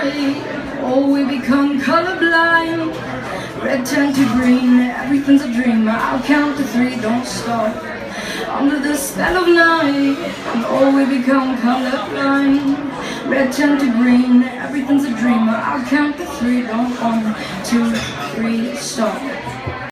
night. Oh, we become colorblind. Red turned to green, everything's a dream. I'll count to 3, don't stop. Under the spell of night. Oh, we become colorblind. Red turned to green, everything's a dream. I'll count to 3, don't 1, 2, 3, stop.